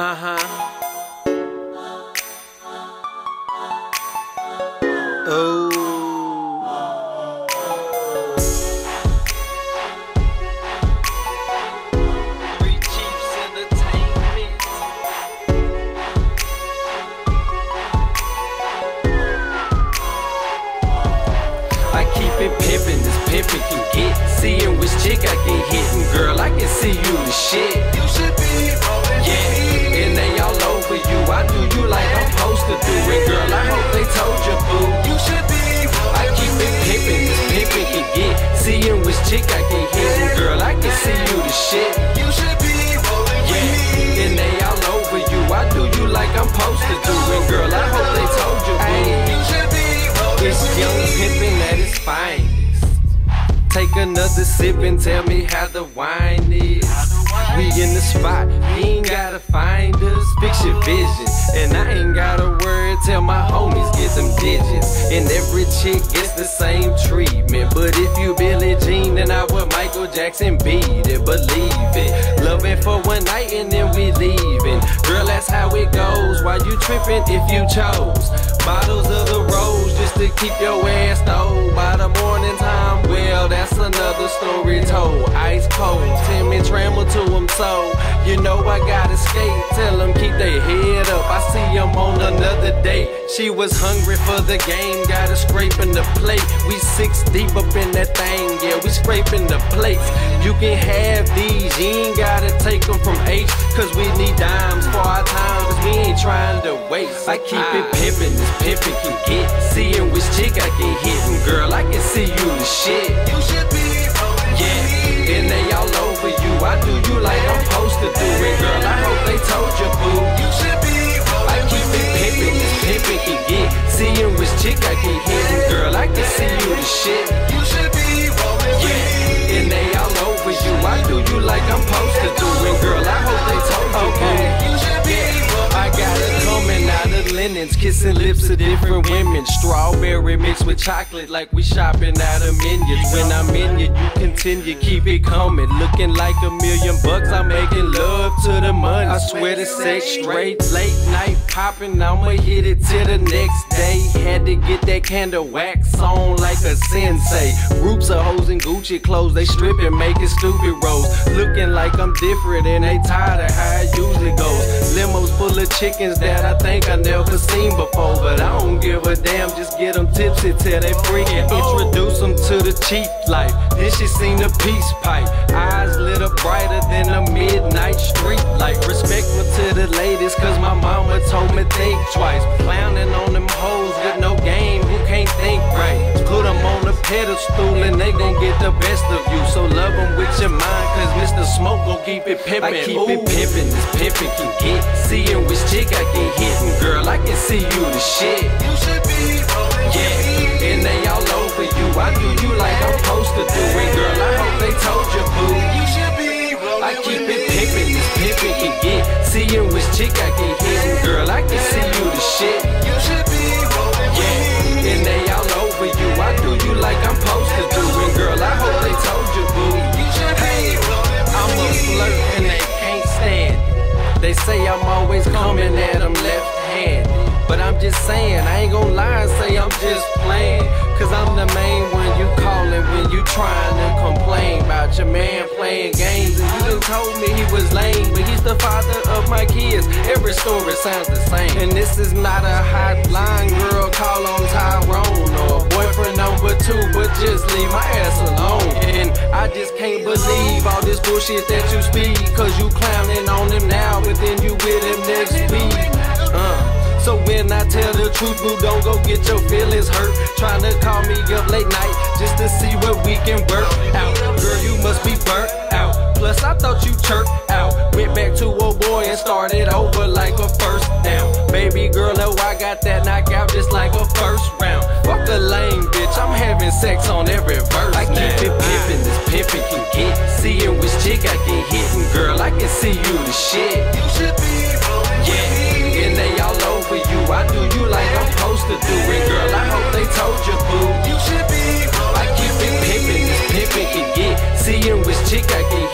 Oh. Three Chiefs Entertainment. I keep it pimpin', this pimpin' can get. Seeing which chick I get hittin', girl, I can see you the shit. You should be rolling, yeah, and they all over you. I do you like I'm supposed to do it, girl. I hope they told you, boo. You should be rolling. I keep it pimpin', this pimpin' can get. Seeing which chick I get hittin', girl, I can see you the shit. You should be rolling, yeah, and they all over you. I do you like I'm supposed to do it, girl. I hope they told you, boo. You should be rolling. It's young pimpin' at its finest. Take another sip and tell me how the wine is. We in the spot, you ain't gotta find us. Fix your vision, and I ain't got a word. Tell my homies get them digits. And every chick gets the same treatment. But if you Billie Jean, then I would Michael Jackson beat it. Believe it, loving for one night and then we leaving. Girl, that's how it goes. Why you tripping if you chose bottles of the rose just to keep your ass stole? By the morning time, well, that's another story told. Ice cold, Timmy Trammel to them, so you know I gotta skate. Tell them keep their head up, I see them on another day. She was hungry for the game, got her scraping the plate. We 6 deep up in that thing, yeah, we scraping the plates. You can have these, you ain't gotta take them from H, cause we need dimes for our time, cause we ain't trying to waste. I keep it pimpin', this pimpin' can get. Seeing which chick I get hittin', girl, I can see you the shit. You should be rolling, yeah, and they all over you. I do you like I'm supposed to do it, girl. I hope they told you, boo. You should be rolling. I keep it pimpin', this pimpin' can get. Seeing which chick I get hittin', girl, I can see you the shit. You should be rolling, yeah, and they all over you. I do you like I'm supposed to do it, girl. I hope they told you, boo. You should be rolling. I got it coming out of linens, kissing lips of different women. Strawberry mixed with chocolate, like we shopping at a Minions. When I'm in you, you continue, keep it coming. Looking like $1,000,000, I'm making love to the money. I swear to sex straight, late night popping, I'ma hit it till the next day. Had to get that candle wax on like a sensei. Groups of hoes in Gucci clothes, they stripping, making stupid rolls. Looking like I'm different and they tired of how it usually goes. Limos full of chickens that I think I never seen before, but I don't give a damn, just get them tipsy till they freaking. Introduce them to the cheap life, then she seen the peace pipe. Eyes lit up brighter than a midnight street light. Respectful to the ladies, cause my mama told me think twice. Clowning on them hoes with no game, who can't think right. Put them on a pedestal and they gon' get the best of you. So love them with your mind, cause Mr. Smoke gon' keep it pimpin'. I keep it pimpin', this pimpin' can get. Seeing which chick I get hittin', girl, I can see you the shit. You should be rolling, yeah, and they all over you. I do you like I'm supposed to do it, girl. I hope they told you, boo. You should be rolling. I keep it pimpin', this pimpin' can get. Seeing which chick I get hittin', girl, I can see you the shit. You should be rolling, yeah, and they all over you. I do you like I'm supposed to do it, girl. I hope they told you, boo. You should be rolling. I'm a flirt and they can't stand it. They say I'm always coming at them left-handed, but I'm just saying, I ain't gon' lie and say I'm just playing. Cause I'm the main one you callin' when you trying to complain about your man playing games. And you done told me he was lame, but he's the father of my kids. Every story sounds the same. And this is not a hotline, girl, call on Tyrone. Or boyfriend number 2, but just leave my ass alone. And I just can't believe all this bullshit that you speak. Cause you clowning on him now, but then you with him next week. So when I tell the truth, boo, don't go get your feelings hurt. Trying to call me up late night just to see what we can work out. Girl, you must be burnt out. Plus, I thought you chirped out. Went back to old boy and started over like a first down. Baby girl, oh, I got that knockout just like a first round. Fuck a lame bitch, I'm having sex on every verse. I keep it pimpin', this pimpin' can get. Seeing which chick I get hittin', girl, I can see you the shit. You should be rolling, yeah, and they all over you. I do you like I'm supposed to do it, girl. I hope they told you, boo. You should be rolling. I keep it pimpin', this pimpin' can get. Seeing which chick I get